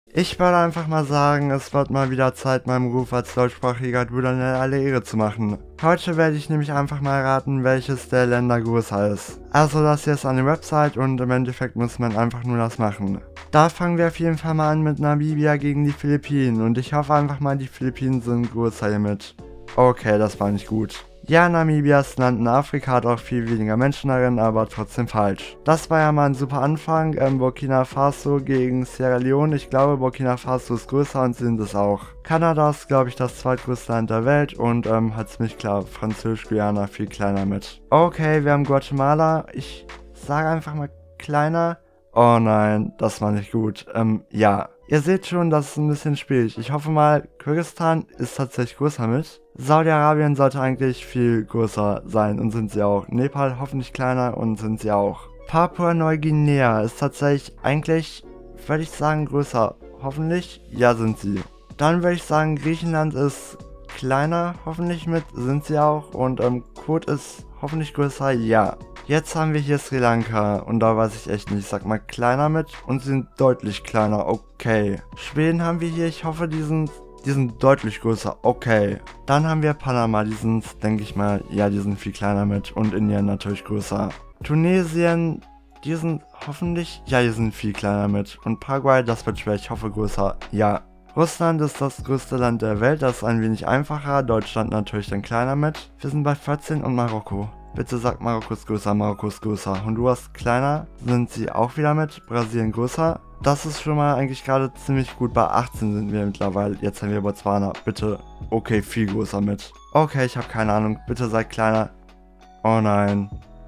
Ich würde einfach mal sagen, es wird mal wieder Zeit, meinem Ruf als deutschsprachiger Duderner alle Ehre zu machen. Heute werde ich nämlich einfach mal raten, welches der Länder größer ist. Also das hier ist eine Website und im Endeffekt muss man einfach nur das machen. Da fangen wir auf jeden Fall mal an mit Namibia gegen die Philippinen und ich hoffe einfach mal, die Philippinen sind größer hiermit. Okay, das war nicht gut. Ja, Namibia ist ein Land in Afrika, hat auch viel weniger Menschen darin, aber trotzdem falsch. Das war ja mal ein super Anfang. Burkina Faso gegen Sierra Leone. Ich glaube, Burkina Faso ist größer und sind es auch. Kanada ist, glaube ich, das zweitgrößte Land der Welt und hat ziemlich klar Französisch-Guyana viel kleiner mit. Okay, wir haben Guatemala. Ich sage einfach mal kleiner. Oh nein, das war nicht gut. Ja. Ihr seht schon, das ist ein bisschen schwierig. Ich hoffe mal, Kirgisistan ist tatsächlich größer mit. Saudi-Arabien sollte eigentlich viel größer sein und sind sie auch. Nepal hoffentlich kleiner und sind sie auch. Papua-Neuguinea ist tatsächlich eigentlich, würde ich sagen, größer. Hoffentlich, ja sind sie. Dann würde ich sagen, Griechenland ist kleiner, hoffentlich mit, sind sie auch. Und Kurt ist hoffentlich größer, ja. Jetzt haben wir hier Sri Lanka und da weiß ich echt nicht, ich sag mal kleiner mit und sie sind deutlich kleiner, okay. Schweden haben wir hier, ich hoffe die sind deutlich größer, okay. Dann haben wir Panama, die sind, denke ich mal, ja die sind viel kleiner mit und Indien natürlich größer. Tunesien, die sind hoffentlich, ja die sind viel kleiner mit und Paraguay, das wird schwer, ich hoffe größer, ja. Russland ist das größte Land der Welt, das ist ein wenig einfacher, Deutschland natürlich dann kleiner mit. Wir sind bei 14 und Marokko. Bitte sagt Marokko ist größer, Marokko ist größer. Honduras kleiner, sind sie auch wieder mit. Brasilien größer. Das ist schon mal eigentlich gerade ziemlich gut. Bei 18 sind wir mittlerweile. Jetzt haben wir Botswana. Bitte. Okay, viel größer mit. Okay, ich habe keine Ahnung. Bitte seid kleiner. Oh nein.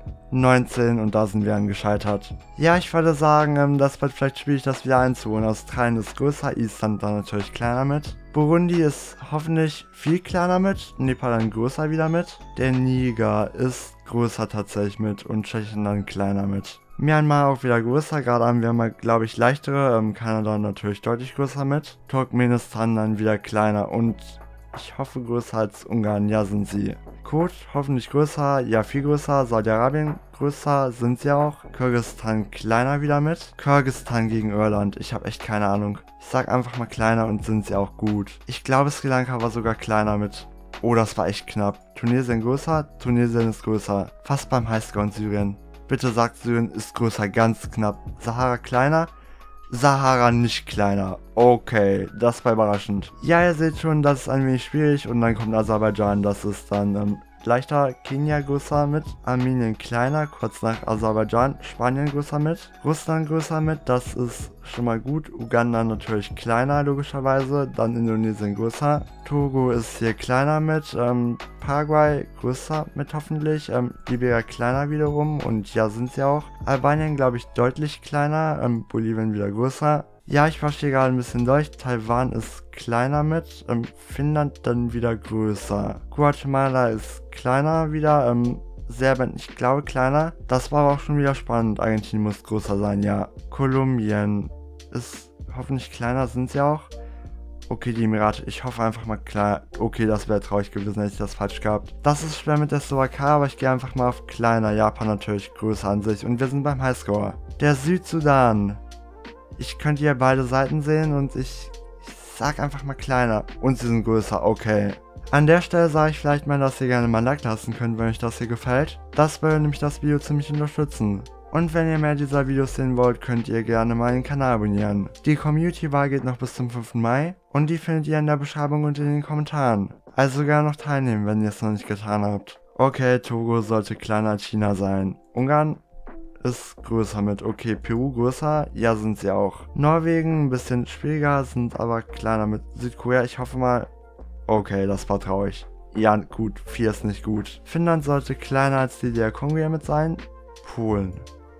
19 und da sind wir dann gescheitert. Ja, ich würde sagen, das wird vielleicht schwierig, das wieder einzuholen. Australien ist größer, Island dann natürlich kleiner mit. Burundi ist hoffentlich viel kleiner mit, Nepal dann größer wieder mit. Der Niger ist größer tatsächlich mit und Tschechien dann kleiner mit. Myanmar auch wieder größer, gerade haben wir mal, glaube ich, leichtere, Kanada natürlich deutlich größer mit. Turkmenistan dann wieder kleiner und ich hoffe größer als Ungarn, ja sind sie. Kurt hoffentlich größer, ja viel größer, Saudi-Arabien größer, sind sie auch. Kirgisistan kleiner wieder mit. Kirgisistan gegen Irland, ich habe echt keine Ahnung. Ich sag einfach mal kleiner und sind sie auch gut. Ich glaube Sri Lanka war sogar kleiner mit. Oh, das war echt knapp. Tunesien größer, Tunesien ist größer. Fast beim Highscore in Syrien. Bitte sagt Syrien ist größer, ganz knapp. Sahara kleiner. Sahara nicht kleiner. Okay, das war überraschend. Ja, ihr seht schon, das ist ein wenig schwierig und dann kommt Aserbaidschan, das ist dann leichter. Kenia größer mit, Armenien kleiner, kurz nach Aserbaidschan, Spanien größer mit, Russland größer mit, das ist schon mal gut. Uganda natürlich kleiner, logischerweise, dann Indonesien größer. Togo ist hier kleiner mit, Paraguay größer mit hoffentlich, Liberia kleiner wiederum und ja sind sie auch. Albanien glaube ich deutlich kleiner, Bolivien wieder größer. Ja, ich verstehe gerade ein bisschen durch. Taiwan ist kleiner mit, Finnland dann wieder größer. Guatemala ist kleiner wieder, Serbien, ich glaube kleiner. Das war aber auch schon wieder spannend. Argentinien muss größer sein, ja. Kolumbien ist hoffentlich kleiner, sind sie auch. Okay, die Emirate, ich hoffe einfach mal klar. Okay, das wäre traurig gewesen, hätte ich das falsch gehabt. Das ist schwer mit der Slowakei, aber ich gehe einfach mal auf kleiner. Japan natürlich größer an sich. Und wir sind beim Highscore. Der Südsudan. Ich könnte hier beide Seiten sehen und ich sag einfach mal kleiner. Und sie sind größer, okay. An der Stelle sage ich vielleicht mal, dass ihr gerne mal ein Like lassen könnt, wenn euch das hier gefällt. Das würde nämlich das Video ziemlich unterstützen. Und wenn ihr mehr dieser Videos sehen wollt, könnt ihr gerne mal den Kanal abonnieren. Die Community-Wahl geht noch bis zum 5. Mai und die findet ihr in der Beschreibung und in den Kommentaren. Also gerne noch teilnehmen, wenn ihr es noch nicht getan habt. Okay, Togo sollte kleiner als China sein. Ungarn ist größer mit. Okay, Peru größer, ja sind sie auch. Norwegen ein bisschen schwieriger, sind aber kleiner mit. Südkorea, ich hoffe mal. Okay, das war traurig. Ja gut, 4 ist nicht gut. Finnland sollte kleiner als die DDR Kongo mit sein. Polen.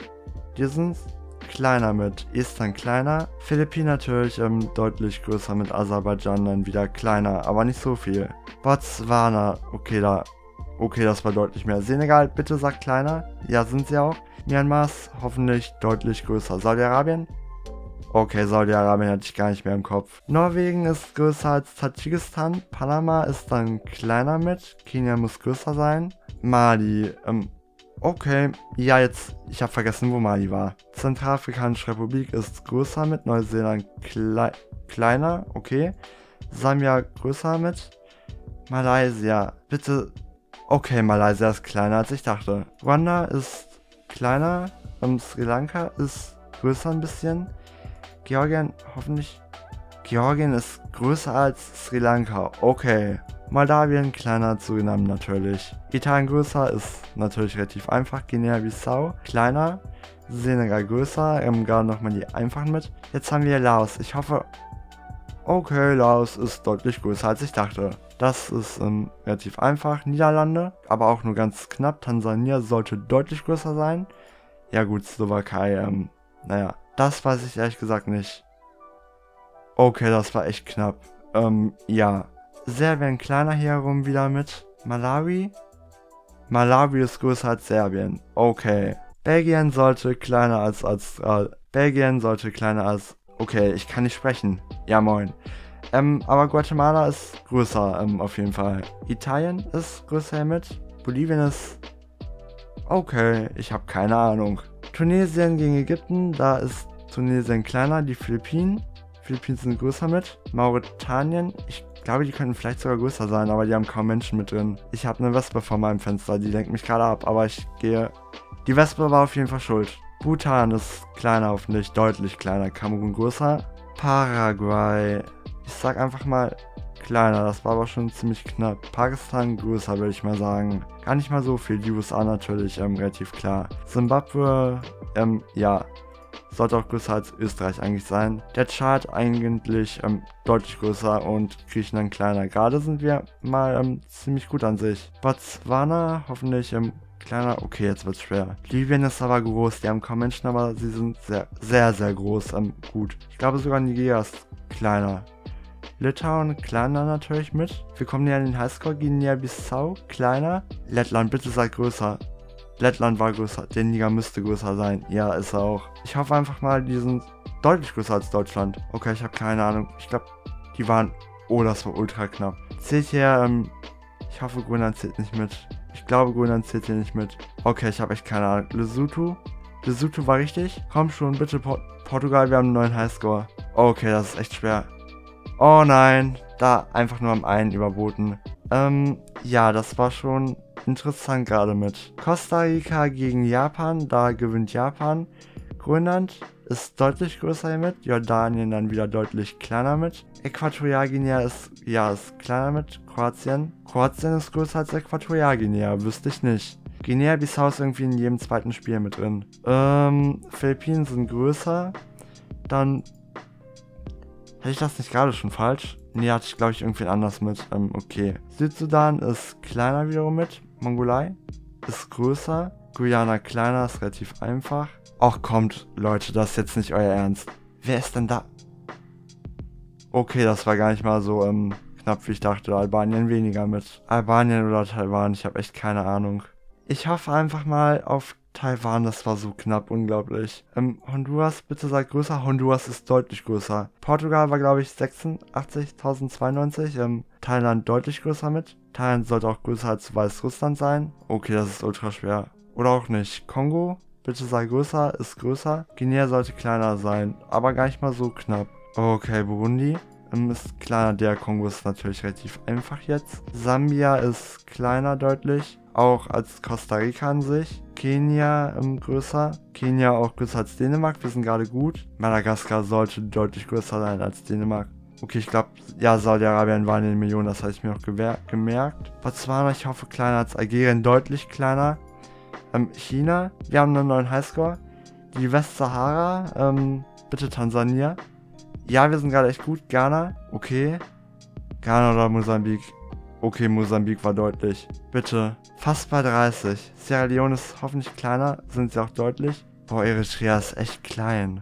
Die sind kleiner mit. Estland kleiner. Philippinen natürlich deutlich größer mit. Aserbaidschan dann wieder kleiner, aber nicht so viel. Botswana, okay, das war deutlich mehr. Senegal, bitte sagt kleiner. Ja, sind sie auch. Myanmar ist hoffentlich deutlich größer. Saudi-Arabien? Okay, Saudi-Arabien hatte ich gar nicht mehr im Kopf. Norwegen ist größer als Tadschikistan. Panama ist dann kleiner mit. Kenia muss größer sein. Mali, Okay, ja jetzt, ich habe vergessen, wo Mali war. Zentralafrikanische Republik ist größer mit, Neuseeland kleiner, okay. Sambia größer mit. Malaysia, bitte. Okay, Malaysia ist kleiner als ich dachte. Ruanda ist kleiner. Sri Lanka ist größer ein bisschen. Georgien, hoffentlich. Georgien ist größer als Sri Lanka. Okay. Moldawien kleiner als Suriname natürlich. Italien größer ist natürlich relativ einfach. Guinea-Bissau kleiner. Senegal größer. Gerade nochmal die einfachen mit. Jetzt haben wir Laos. Ich hoffe. Okay, Laos ist deutlich größer als ich dachte. Das ist relativ einfach. Niederlande, aber auch nur ganz knapp. Tansania sollte deutlich größer sein. Ja gut, Slowakei, naja, das weiß ich ehrlich gesagt nicht. Okay, das war echt knapp. Ja. Serbien kleiner hier herum wieder mit. Malawi. Malawi ist größer als Serbien. Okay. Belgien sollte kleiner als Belgien sollte kleiner als... Okay, ich kann nicht sprechen. Ja, moin. Aber Guatemala ist größer, auf jeden Fall. Italien ist größer hier mit. Bolivien ist... Okay, ich habe keine Ahnung. Tunesien gegen Ägypten, da ist Tunesien kleiner. Die Philippinen sind größer mit. Mauretanien, ich glaube, die könnten vielleicht sogar größer sein, aber die haben kaum Menschen mit drin. Ich habe eine Wespe vor meinem Fenster, die lenkt mich gerade ab, aber ich gehe... Die Wespe war auf jeden Fall schuld. Bhutan ist kleiner, hoffentlich deutlich kleiner. Kamerun größer. Paraguay, ich sag einfach mal kleiner, das war aber schon ziemlich knapp. Pakistan größer, würde ich mal sagen. Gar nicht mal so viel. Die USA natürlich, relativ klar. Zimbabwe, ja, sollte auch größer als Österreich eigentlich sein. Der Tschad eigentlich deutlich größer und Griechenland kleiner. Gerade sind wir mal ziemlich gut an sich. Botswana hoffentlich kleiner. Okay, jetzt wird's schwer. Libyen ist aber groß. Die haben kaum Menschen, aber sie sind sehr, sehr, sehr groß. Gut. Ich glaube sogar Nigeria ist kleiner. Litauen kleiner natürlich mit. Wir kommen hier an den Highscore. Guinea-Bissau kleiner. Lettland, bitte seid größer. Lettland war größer. Der Niger müsste größer sein. Ja, ist er auch. Ich hoffe einfach mal, die sind deutlich größer als Deutschland. Okay, ich habe keine Ahnung. Ich glaube, die waren... Oh, das war ultra knapp. Zählt hier, ich hoffe, Grönland zählt nicht mit. Ich glaube, Grönland zählt hier nicht mit. Okay, ich habe echt keine Ahnung. Lesotho war richtig. Komm schon, bitte, Portugal, wir haben einen neuen Highscore. Okay, das ist echt schwer. Oh nein, da einfach nur am einen überboten. Ja, das war schon interessant gerade mit. Costa Rica gegen Japan, da gewinnt Japan. Grönland ist deutlich größer hier mit. Jordanien dann wieder deutlich kleiner mit. Äquatorialguinea ist kleiner mit. Kroatien ist größer als Äquatorialguinea, wüsste ich nicht. Guinea-Bissau ist irgendwie in jedem zweiten Spiel mit drin. Philippinen sind größer. Dann... Hätte ich das nicht gerade schon falsch? Nee, hatte ich glaube ich irgendwie anders mit. Okay. Südsudan ist kleiner wiederum mit. Mongolei ist größer. Guyana kleiner, ist relativ einfach. Ach kommt, Leute, das ist jetzt nicht euer Ernst. Wer ist denn da? Okay, das war gar nicht mal so knapp, wie ich dachte. Albanien weniger mit. Albanien oder Taiwan, ich habe echt keine Ahnung. Ich hoffe einfach mal auf Taiwan, das war so knapp, unglaublich. Honduras, bitte seid größer. Honduras ist deutlich größer. Portugal war, glaube ich, 86.092. Thailand deutlich größer mit. Thailand sollte auch größer als Weißrussland sein. Okay, das ist ultra schwer. Oder auch nicht. Kongo, bitte sei größer, ist größer. Guinea sollte kleiner sein, aber gar nicht mal so knapp. Okay, Burundi ist kleiner. Der Kongo ist natürlich relativ einfach jetzt. Sambia ist kleiner deutlich. Auch als Costa Rica an sich. Kenia größer. Kenia auch größer als Dänemark. Wir sind gerade gut. Madagaskar sollte deutlich größer sein als Dänemark. Okay, ich glaube, ja, Saudi-Arabien war in den Millionen. Das habe ich mir auch gemerkt. Botswana, ich hoffe, kleiner als Algerien. Deutlich kleiner. China, wir haben einen neuen Highscore. Die Westsahara, bitte Tansania. Ja, wir sind gerade echt gut. Ghana, okay. Ghana oder Mosambik. Okay, Mosambik war deutlich. Bitte. Fast bei 30. Sierra Leone ist hoffentlich kleiner. Sind sie auch deutlich. Boah, Eritrea ist echt klein.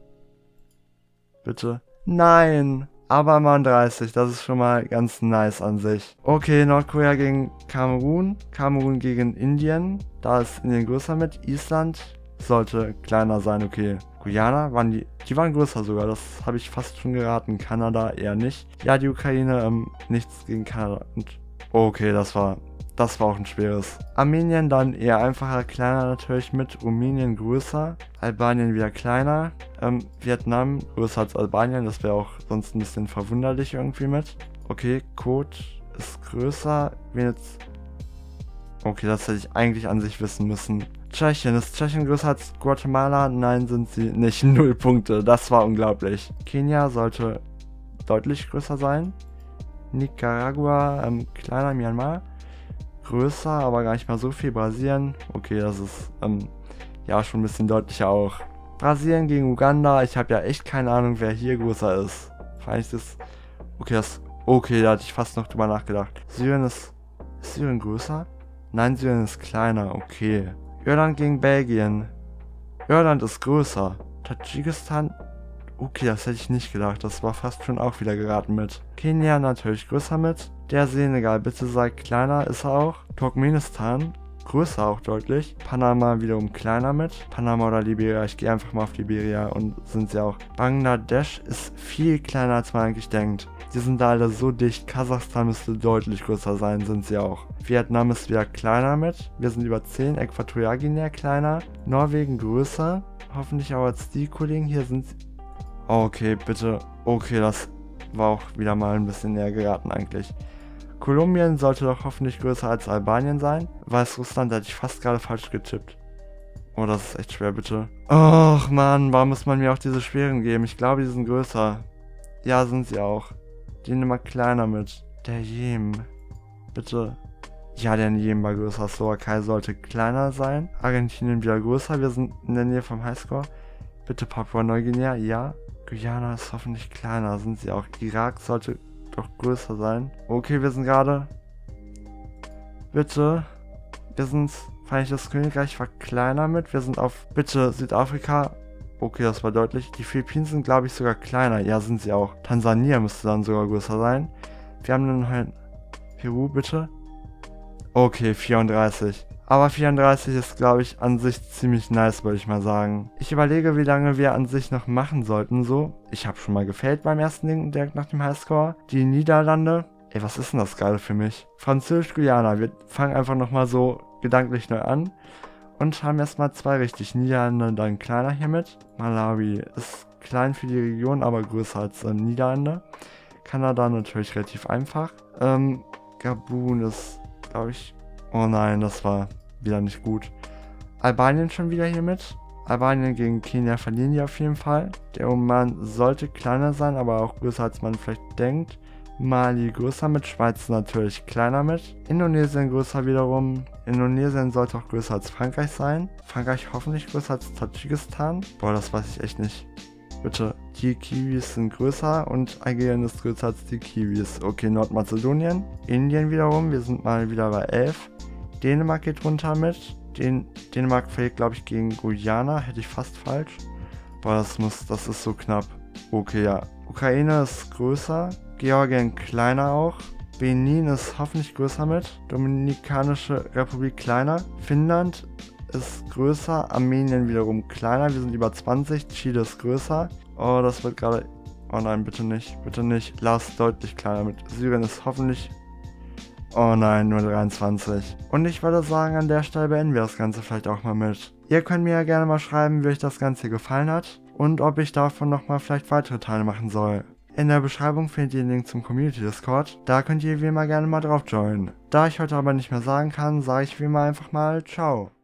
Bitte. Nein. Aber mal 30. Das ist schon mal ganz nice an sich. Okay, Nordkorea gegen Kamerun. Kamerun gegen Indien. Da ist Indien größer mit. Island sollte kleiner sein. Okay. Guyana waren die waren größer sogar. Das habe ich fast schon geraten. Kanada eher nicht. Ja, die Ukraine, nichts gegen Kanada. Und okay, das war das war auch ein schweres. Armenien dann eher einfacher, kleiner natürlich mit. Rumänien größer. Albanien wieder kleiner. Vietnam größer als Albanien. Das wäre auch sonst ein bisschen verwunderlich irgendwie mit. Okay, Code ist größer. Okay, das hätte ich eigentlich an sich wissen müssen. Tschechien. Ist Tschechien größer als Guatemala? Nein, sind sie nicht. 0 Punkte. Das war unglaublich. Kenia sollte deutlich größer sein. Nicaragua, kleiner. Myanmar. Größer, aber gar nicht mal so viel. Brasilien. Okay, das ist ja schon ein bisschen deutlicher auch. Brasilien gegen Uganda. Ich habe ja echt keine Ahnung, wer hier größer ist. Vielleicht ist... Okay, da hatte ich fast noch drüber nachgedacht. Syrien ist Syrien größer? Nein, Syrien ist kleiner. Okay. Irland gegen Belgien. Irland ist größer. Tadschikistan. Okay, das hätte ich nicht gedacht. Das war fast schon auch wieder geraten mit. Kenia natürlich größer mit. Der Senegal, bitte sei kleiner, ist er auch. Turkmenistan, größer auch deutlich. Panama wiederum kleiner mit. Panama oder Liberia, ich gehe einfach mal auf Liberia und sind sie auch. Bangladesch ist viel kleiner, als man eigentlich denkt. Die sind da alle so dicht. Kasachstan müsste deutlich größer sein, sind sie auch. Vietnam ist wieder kleiner mit. Wir sind über 10. Äquatorialguinea kleiner. Norwegen größer. Hoffentlich auch als die Kollegen hier sind. Okay, bitte. Okay, das war auch wieder mal ein bisschen näher geraten eigentlich. Kolumbien sollte doch hoffentlich größer als Albanien sein. Weißrussland hätte ich fast gerade falsch getippt. Oh, das ist echt schwer, bitte. Och, Mann, warum muss man mir auch diese schweren geben? Ich glaube, die sind größer. Ja, sind sie auch. Die nehmen mal kleiner mit. Der Jemen. Bitte. Ja, der Jemen war größer. Slowakei sollte kleiner sein. Argentinien wieder größer. Wir sind in der Nähe vom Highscore. Bitte Papua-Neuguinea. Ja. Guyana ist hoffentlich kleiner. Sind sie auch. Irak sollte doch größer sein. Okay, wir sind gerade. Bitte. Wir sind. Vereinigtes Königreich war kleiner mit. Wir sind auf. Bitte Südafrika. Okay, das war deutlich. Die Philippinen sind, glaube ich, sogar kleiner. Ja, sind sie auch. Tansania müsste dann sogar größer sein. Wir haben dann halt... Peru, bitte. Okay, 34. Aber 34 ist, glaube ich, an sich ziemlich nice, würde ich mal sagen. Ich überlege, wie lange wir an sich noch machen sollten, so. Ich habe schon mal gefailt beim ersten Ding, direkt nach dem Highscore. Die Niederlande. Ey, was ist denn das Geile für mich? Französisch-Guyana. Wir fangen einfach nochmal so gedanklich neu an. Und haben erstmal 2 richtig. Niederlande dann kleiner hiermit. Malawi ist klein für die Region, aber größer als Niederlande. Kanada natürlich relativ einfach. Gabun ist, glaube ich... Oh nein, das war wieder nicht gut. Albanien schon wieder hiermit. Albanien gegen Kenia verlieren die auf jeden Fall. Der Oman sollte kleiner sein, aber auch größer als man vielleicht denkt. Mali größer mit, Schweiz natürlich kleiner mit. Indonesien größer wiederum. Indonesien sollte auch größer als Frankreich sein. Frankreich hoffentlich größer als Tadschikistan. Boah, das weiß ich echt nicht. Bitte. Die Kiwis sind größer und Algerien ist größer als die Kiwis. Okay, Nordmazedonien. Indien wiederum, wir sind mal wieder bei 11. Dänemark geht runter mit. Dänemark fällt, glaube ich, gegen Guyana. Hätte ich fast falsch. Boah, das ist so knapp. Okay, ja. Ukraine ist größer. Georgien kleiner auch. Benin ist hoffentlich größer mit. Dominikanische Republik kleiner. Finnland ist größer. Armenien wiederum kleiner. Wir sind über 20. Chile ist größer. Oh, das wird gerade... Oh nein, bitte nicht. Bitte nicht. Laos deutlich kleiner mit. Syrien ist hoffentlich... Oh nein, nur 23. Und ich würde sagen, an der Stelle beenden wir das Ganze vielleicht auch mal mit. Ihr könnt mir ja gerne mal schreiben, wie euch das Ganze gefallen hat. Und ob ich davon nochmal vielleicht weitere Teile machen soll. In der Beschreibung findet ihr den Link zum Community Discord. Da könnt ihr wie immer gerne mal drauf joinen. Da ich heute aber nicht mehr sagen kann, sage ich wie immer einfach mal ciao.